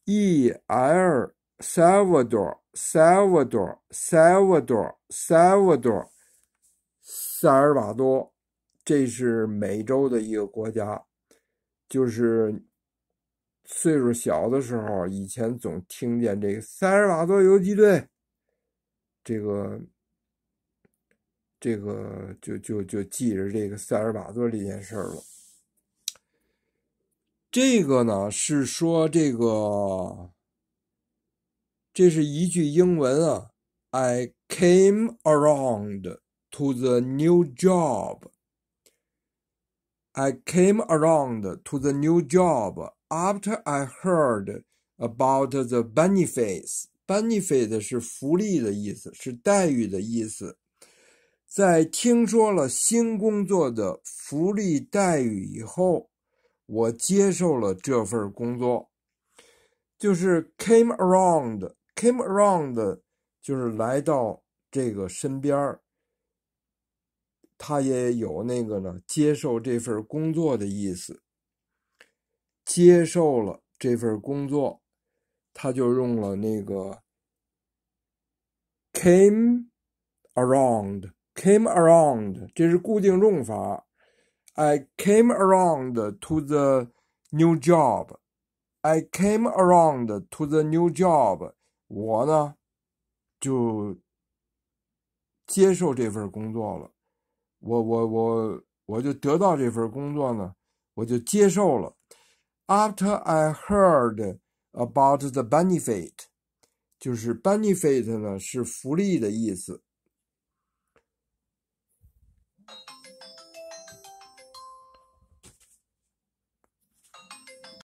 El Salvador，萨尔瓦多，这是美洲的一个国家。就是岁数小的时候，以前总听见这个萨尔瓦多游击队，这个就记着这个萨尔瓦多这件事了。这个呢是说这是一句英文啊 ，I came around to the new job. I came around to the new job after I heard about the benefits. Benefit 是福利的意思，是待遇的意思。在听说了新工作的福利待遇以后，我接受了这份工作。就是 came around 就是来到这个身边，他也有那个呢接受这份工作的意思。接受了这份工作，他就用了那个 came around， 这是固定用法。I came around to the new job. I came around to the new job. 我呢就接受这份工作了。我就得到这份工作呢，我就接受了。After I heard about the benefit， 就是 benefit 呢是福利的意思。